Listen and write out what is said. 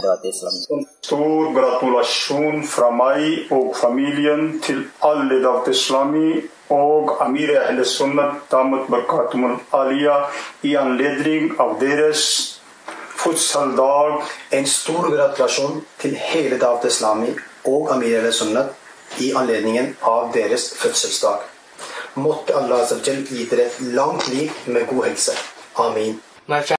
Stor gratulasjon fra meg og familien til alle Dawat Islami og Amir Ahl Sunnat Damat Barakatum Aliyah i anledning av deres fødselsdag. En stor gratulasjon til hele Dawat Islami og Amir Ahl Sunnat i anledningen av deres fødselsdag. Måtte Allah gi dere et langt liv med god helse. Amin.